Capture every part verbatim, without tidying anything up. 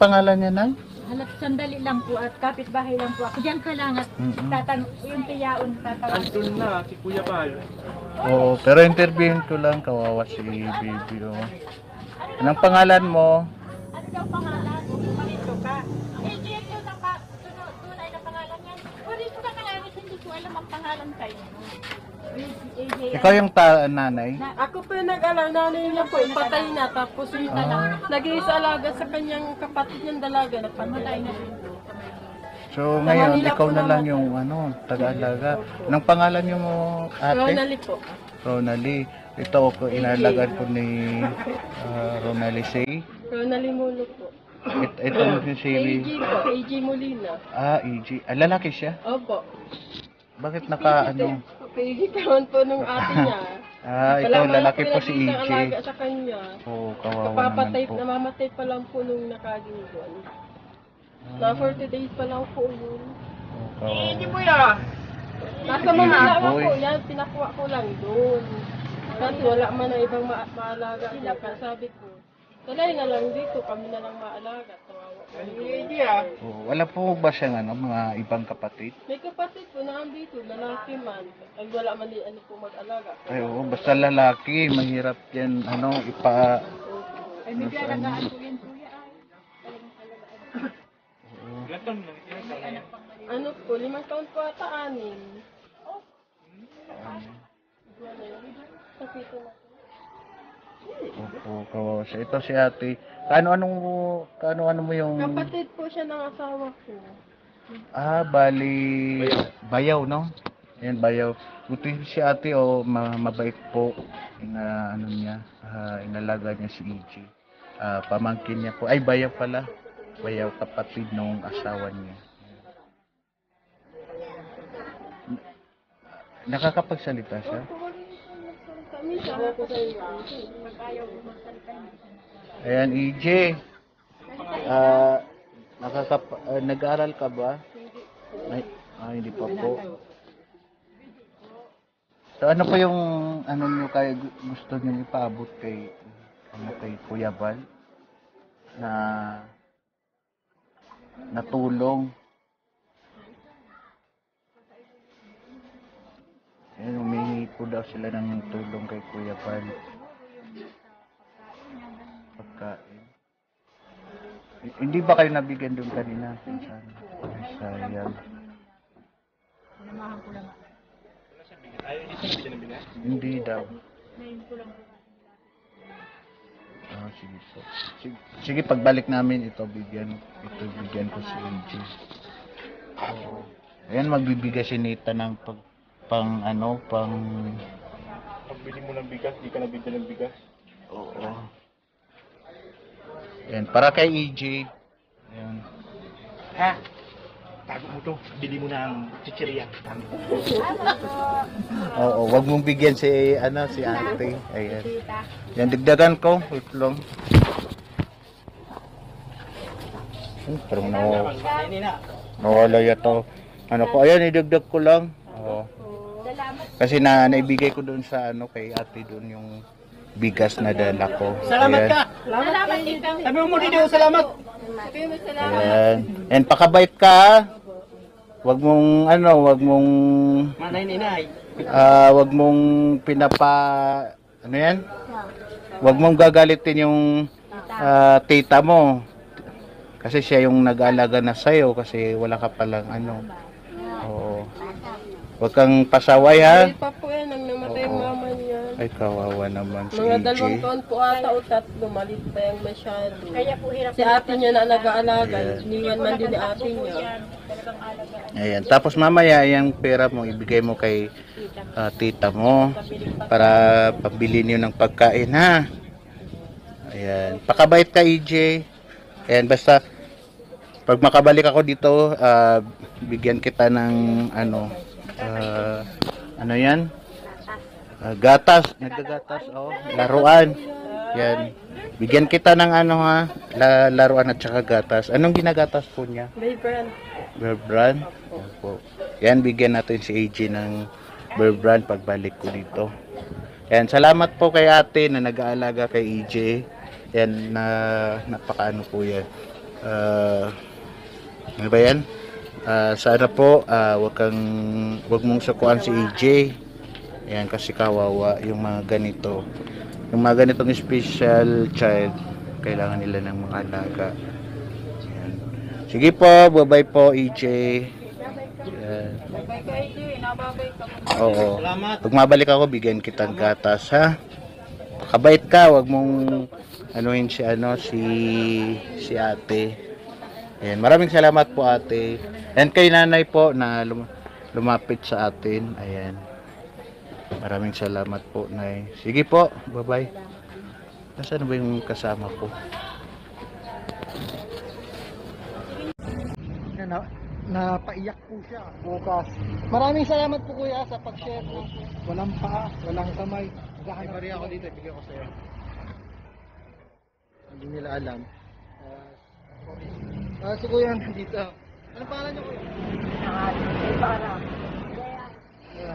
pangalan niya, Nay? Halap sandali lang po at kapitbahay lang po ako. Diyan ka lang at Mm-mm. tatanong yung tiyaon tatawag. Andun na, si Kuya Bal. Oo, pero interviewin ko lang, kawawa si baby. Oh. Anong pangalan mo? Ano daw pangalan? Dito ka. Eh, dito na pa. Tunay tunay na pangalan yan. O dito ka kaya hindi ko alam ang pangalan kayo. Ikaw yung ta nanay? Ako po yung nag-alang, nanay niya po, patay na. Tapos yung Ah. nag-iisa alaga sa kanyang kapatid niyang dalaga, nagpamatay na rin po. So ngayon, ikaw na lang yung ano, taga-alaga. Anong pangalan niyo mo, ate? Ronald po. Ronali. Ito ako, inalagan ko ni uh, Ronali Say. Ronald Mulo po. Ito, ito si si... A G po, A G Molina. Ah, E G. Ah, lalaki siya? Opo. Bakit naka ano? A G kawan po nung ate niya. Ah, ito, Wala man lalaki po sila si dito E G. alaga sa kanya. Oo, kawawa Kapapatay, naman po. namamatay pa lang po nung nakaginggon. Na forty days pa lang po yun. Oo, kawawa. Hindi mo ya. Nasa Manila nga boy. po yan, pinakuha ko lang doon. Kasi wala man na ibang ma maalaga niya. Kaya sabi ko, talay na lang dito, kami na lang maalaga. Tawawa ko. Hindi ah. Oo, wala po ba siyang ano, mga ibang kapatid? May kapatid po na dito, lalaki man. Ay wala man din ano po mag-alaga. Ay, oo, basta lalaki, mahirap yan, ano, ipa... Ay, may pinalagaan ko yan kuya ay. Ilan taon na? Ilan taon na? Ano po, limang taon po ata, anim. Wala yun. Sakito na. Opo, kawawa siya. Ito si ate. Kaano-ano mo, kaano-ano mo yung... Kapatid po siya ng asawa ko. Ah, bali... Bayaw, no? Ayan, bayaw. Buti si ate, oh, ma mabait po. Ina, ano niya, ah, inalaga niya si E G. Ah, pamangkin niya po. Ay, bayaw pala. Bayaw, kapatid nung asawa niya. Nakakapagsalita siya? Kami siya ako sa iyo. Ayan, E J. Ah, nakakap ah, nag-aaral ka ba? Ay, ah, hindi pa po. So ano po yung ano niyo kay gusto niyo ipaabot kay ano kay Kuya Bal na natulong? Ayan, humingi po daw sila ng tulong kay Kuya Bal. Pagkain. H- Hindi ba kayo nabigyan doon kanina? Pinsan? Ay, sayang. Sinamahan ko lang. Ayaw hindi siya nabigyan ng bigas. Hindi daw. Ngayon ko lang. Ah, sige po. Sige, sige, pagbalik namin ito, bigyan. Ito, bigyan ko si A J. Oo. Ayan, magbibigay si Nita ng pag, pang ano, pang... Pagbili mo ng bigas, di ka nabigyan ng bigas. Oo. Ayan, para kay E J. Ayan. Ha? Tago mo to. Bili mo ng chichirya. Oo, wag mong bigyan si, ano, si ate. Ayan. Yan, digdagan ko. Wait lang. Hmm, parang naw Hindi na. nawala yato. Ano ko, ayan, idagdag ko lang. Oo. Kasi na naibigay ko doon sa ano kay ate doon yung bigas na dala ko. Salamat Ayan. ka. Salamat dito. Sabi mo muli daw salamat. Sabi mo salamat. Ayan. And pakabait ka. Ha? Wag mong ano, wag mong Manay ninay. ah, wag mong pinapa ano 'yan? Wag mong gagalitin yung ah, tita mo. Kasi siya yung nag-aalaga na sa'yo kasi wala ka palang ano. Oo. Wag kang pasaway ha. Ay pa po yan, nang namatay yung Oo. mama niya. Ay kawawa naman si Mga E J. dalawang taon po ata o tatlo, malit pa yung masyado. Kaya po hirap. Si ate niya na nag-aalaga, Ayan. iniwan man din ni ate niya. Talagang alagaan. Ayan. Tapos mamaya yung pera mo ibigay mo kay ah, tita mo para pambili niyo ng pagkain ha. Ayan. Pakabait ka E J. Ayan, basta pag makabalik ako dito, ah, bigyan kita ng ano, ah, ano yan? Ah, gatas, nagagatas, oh, laruan. Yan. Bigyan kita ng ano ha, la, laruan at saka gatas. Anong ginagatas po niya? May brand. Bear brand? Opo. Yan, bigyan natin si A J ng bear brand pagbalik ko dito. Yan, salamat po kay ate na nag-aalaga kay A J. Yan, na napakaano po yan. Ah, ano ba yan? Ah, sana po, ah, wag kang, wag mong sukuan si E J. Ayan, kasi kawawa yung mga ganito. Yung mga ganitong special child, kailangan nila ng mga alaga. Ayan. Sige po, bye-bye po, E J. Ayan. Bye-bye ka, A J. Nababay ka mo. Oo. Salamat. Pag mabalik ako, bigyan kitang gatas, ha? Pakabait ka, wag mong anuhin si ano si si ate. Ayan, maraming salamat po ate. And kay nanay po na lum- lumapit sa atin. Ayan. Maraming salamat po, nay. Sige po, bye-bye. Nasaan ba yung kasama ko? Na, napaiyak po siya bukas. Maraming salamat po kuya sa pag-share ng walang paa, walang kamay. May bariya ako dito, bigyan ko sa'yo. Hindi nila alam. Uh, sorry. Ah, si kuya nandito. Anong pangalan niyo kuya? Ayan.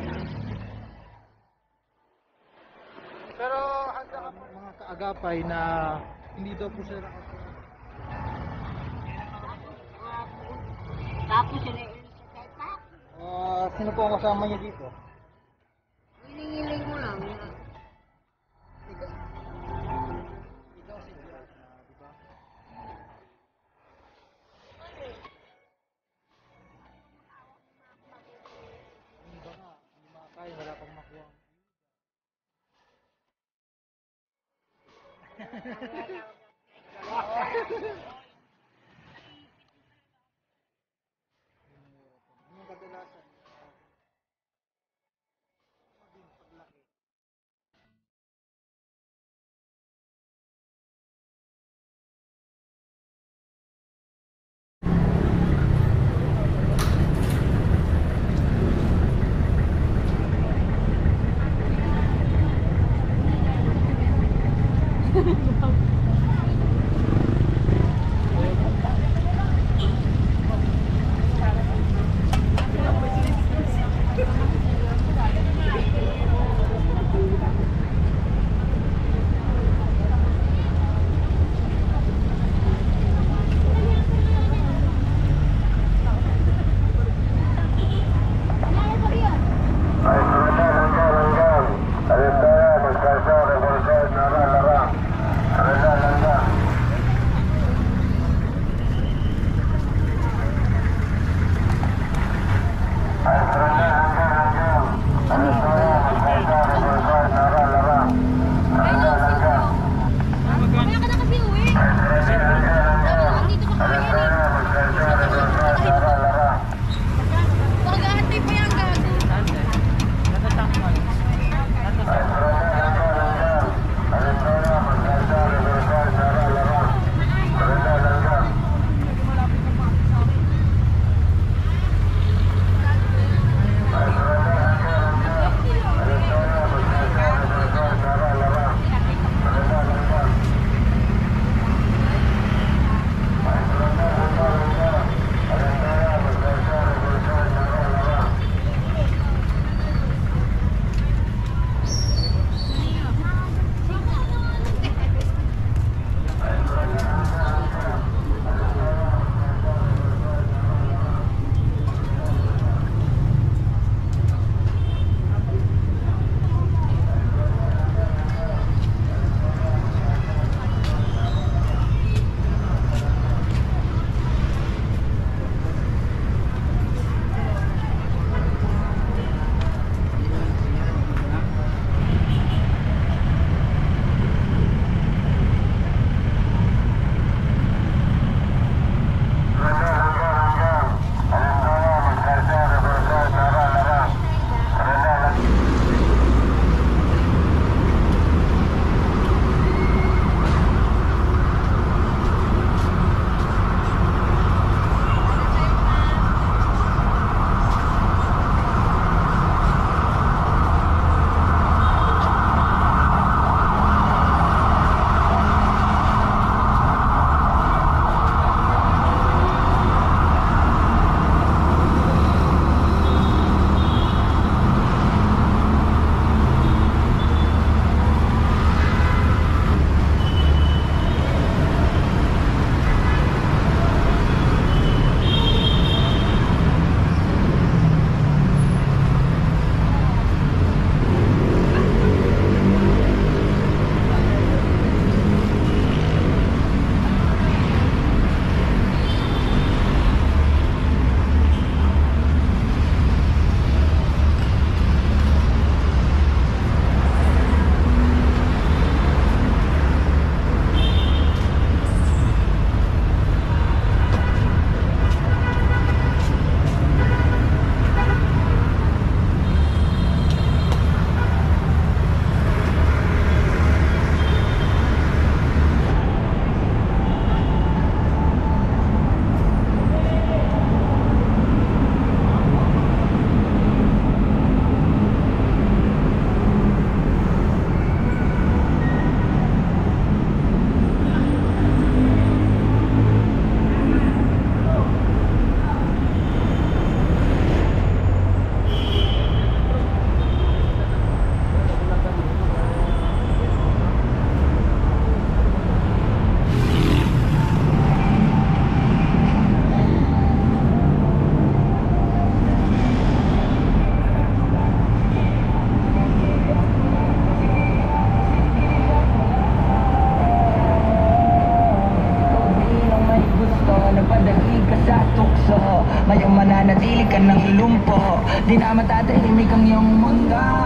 Pero handa ka po mga kaagapay na hindi daw po sila nakapag Tapos yun eh, kahit pa, Ah, sino po ang kasama niya dito? hiling-hiling mo lang. Ikaw. Ikaw si George na, di ba? Hindi ba nga, hindi makakain, wala pang makuha. Anong kadalasan? Nagpadaig ka sa tukso, ngayong mananatili ka ng lumpo. Di na matatahimik ang iyong mundo.